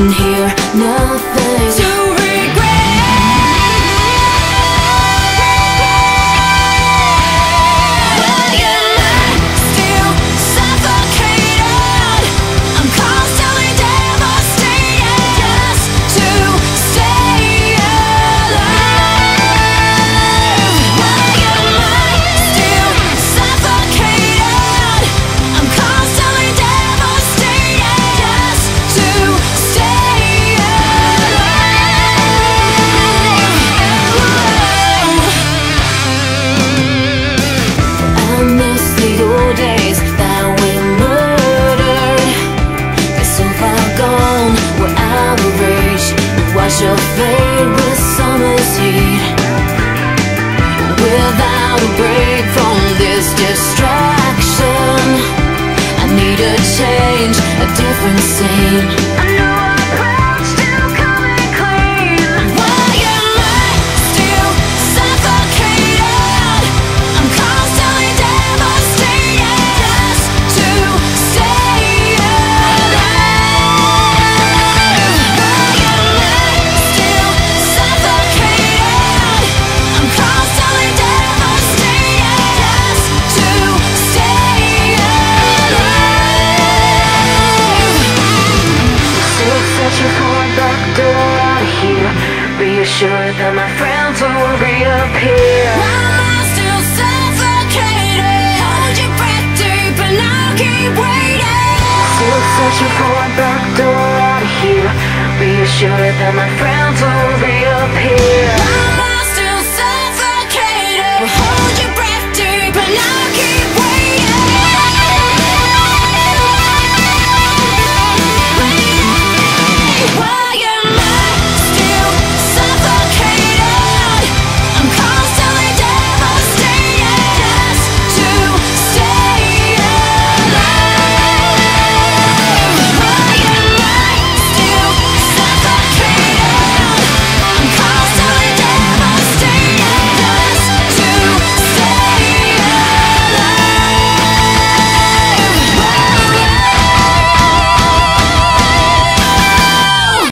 can hear nothing to your fade with summer's heat. Without a break from this distraction, I need a change, a different scene. I know our approach still coming clean. Why am I still suffocated? I'm constantly devastated just to stay alive. Reassured that my friends will reappear. Why am I still suffocated? Hold your breath deep and I'll keep waiting. Still searching for a back door out of here. Reassured that my friends will reappear.